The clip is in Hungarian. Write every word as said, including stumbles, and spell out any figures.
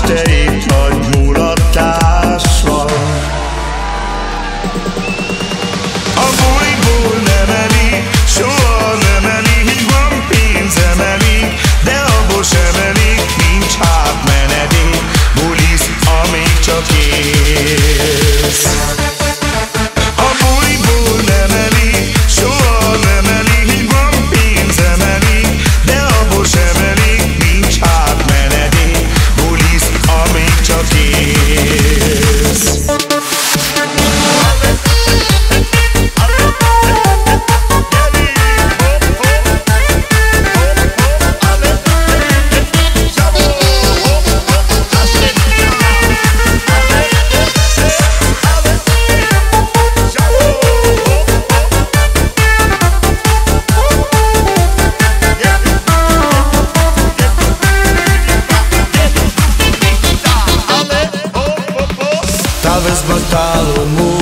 este itt nagy mulatás van. A buliból nem elég, soha nem elég, van pénzem elég, de abból sem elég, nincs hát menedék, bulisz, amíg csak élsz. A buliból nem elég, soha nem elég, van pénzem elég, de abból sem elég, nincs hát menedék, bulisz, amíg csak élsz. Talvez batalha o mundo.